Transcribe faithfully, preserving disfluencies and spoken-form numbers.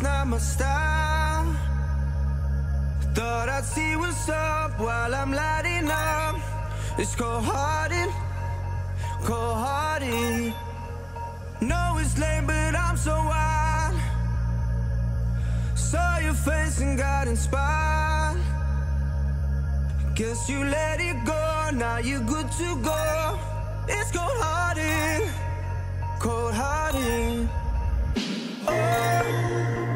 not my style. Thought I'd see what's up while I'm lighting up. It's cold-hearted, cold-hearted. Know it's lame, but I'm so wild. Saw your face and got inspired. Guess you let it go, now you're good to go. It's cold-hearted, cold-hearted. Oh.